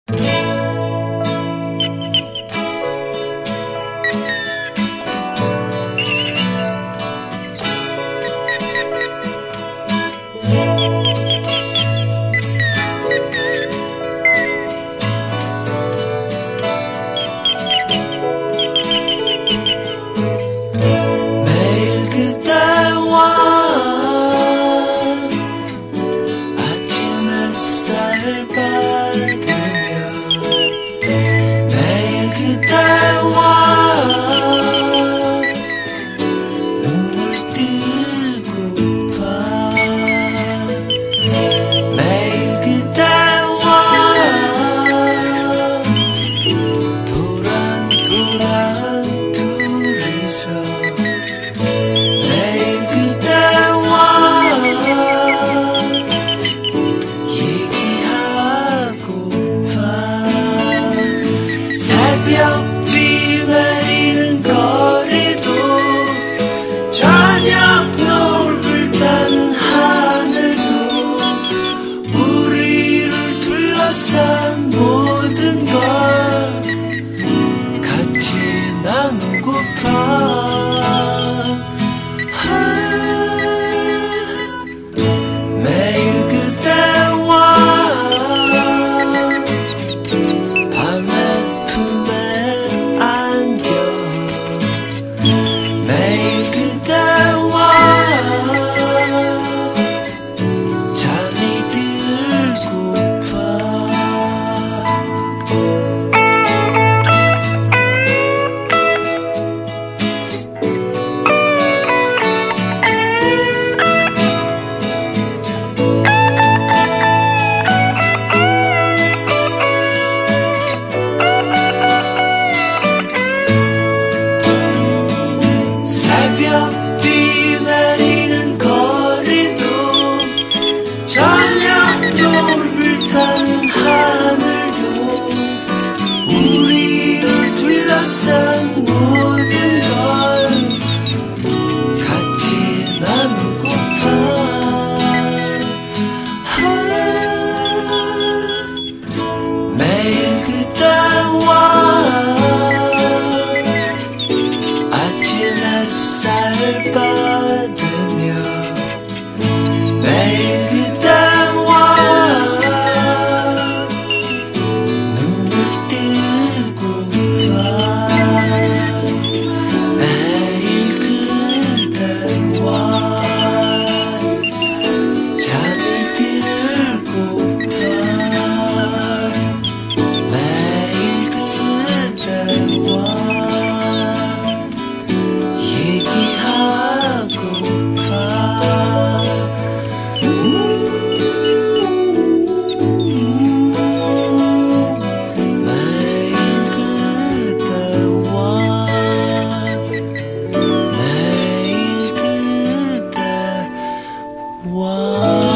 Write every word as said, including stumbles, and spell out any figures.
새벽비 내리는 거리도 저녁 노을 딴 하늘도 우리를 둘러싼 모든 걸 같이 나누고파. 매일 그대와 밤에 품에 안겨 매일 그대와 잠이 들고파. 새벽비 내리는 거리도 저녁 노을 딴 하늘도 우리를 둘러싼 모든 걸 같이 나누고파. 매일 그대와 아침 햇살을 받으며 매일 그대와 눈을 뜨고파. 매일 그대와 잠이 들고파. 매일 그대와 wow.